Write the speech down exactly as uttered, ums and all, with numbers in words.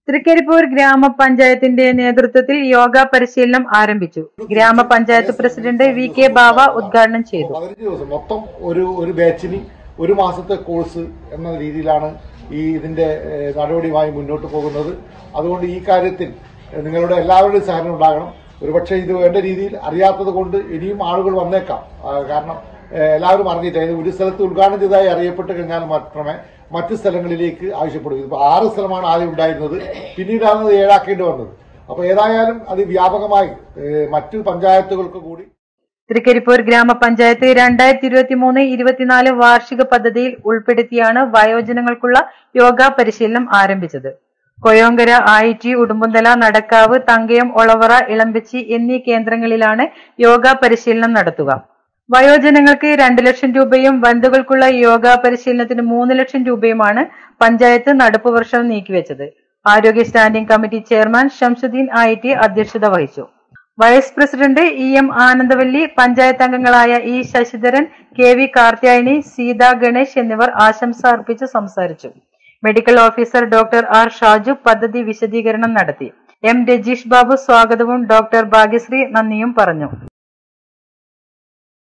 തൃക്കരിപ്പൂർ ഗ്രാമപഞ്ചായത്തിന്റെ നേതൃത്വത്തിൽ യോഗ പരിശീലനം ആരംഭിച്ചു. ഗ്രാമപഞ്ചായത്ത് പ്രസിഡന്റ് വി കെ ബാവ ഉദ്ഘാടനം ചെയ്തു. പതിനഞ്ച് ദിവസം മൊത്തം ഒരു ഒരു ബാച്ചിന് ഒരു മാസത്തെ കോഴ്സ് എന്ന രീതിയിലാണ് ഈ ഇതിന്റെ നടപടിയുമായി മുന്നോട്ട് പോകുന്നത്. അതുകൊണ്ട് ഈ കാര്യത്തിൽ നിങ്ങളുടെ എല്ലാവരുടെയും സഹകരണം ഉണ്ടാകണം. ഒരുപക്ഷെ ഇത് വേണ്ട രീതിയിൽ അറിയാത്തത് കൊണ്ട് ഇനിയും ആളുകൾ വന്നേക്കാം. കാരണം എല്ലാവരും അറിഞ്ഞിട്ട് ഒരു സ്ഥലത്ത് ഉദ്ഘാടനം ചെയ്തതായി അറിയപ്പെട്ട് കഴിഞ്ഞാൽ മാത്രമേ മറ്റു സ്ഥലങ്ങളിലേക്ക് ആവശ്യപ്പെടും. ഇപ്പൊ ആറ് സ്ഥലമാണ് ആദ്യം ഉണ്ടായിരുന്നത്, പിന്നീടാണ് അത് ഏഴാക്കേണ്ടി വന്നത്. അപ്പൊ ഏതായാലും അത് വ്യാപകമായി മറ്റു പഞ്ചായത്തുകൾക്ക് കൂടി. തൃക്കരിപ്പൂർ ഗ്രാമപഞ്ചായത്ത് രണ്ടായിരത്തി ഇരുപത്തി മൂന്ന് ഇരുപത്തിനാല് വാർഷിക പദ്ധതിയിൽ ഉൾപ്പെടുത്തിയാണ് വയോജനങ്ങൾക്കുള്ള യോഗ പരിശീലനം ആരംഭിച്ചത്. കൊയോങ്കര, ആയിറ്റി, ഉടുമ്പുന്തല, നടക്കാവ്, തങ്കയം, ഒളവറ, ഇളമ്പച്ചി എന്നീ കേന്ദ്രങ്ങളിലാണ് യോഗ പരിശീലനം നടത്തുക. വയോജനങ്ങൾക്ക് രണ്ടു ലക്ഷം രൂപയും വനിതകൾക്കുള്ള യോഗ പരിശീലനത്തിന് മൂന്ന് ലക്ഷം രൂപയുമാണ് പഞ്ചായത്ത് നടപ്പ് വർഷം നീക്കിവെച്ചത്. ആരോഗ്യ standing committee chairman Shamsuddin Ayitti അധ്യക്ഷത വഹിച്ചു. Vice president E M Anandavalli, panchayat അംഗങ്ങളായ E Sasidharan, K V Karthyayani, Seetha Ganesh എന്നിവർ ആശംസ അർപ്പിച്ച് സംസാരിച്ചു. Medical officer doctor R Shaju പദ്ധതി വിശദീകരണം നടത്തി. എം രജീഷ് ബാബു സ്വാഗതവും ഡോക്ടർ ഭാഗ്യശ്രീ നന്ദിയും പറഞ്ഞു.